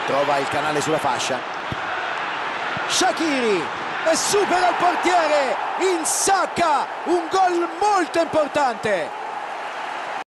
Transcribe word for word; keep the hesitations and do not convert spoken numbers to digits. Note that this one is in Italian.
trova il canale sulla fascia. Shaqiri e supera il portiere, insacca un gol molto importante.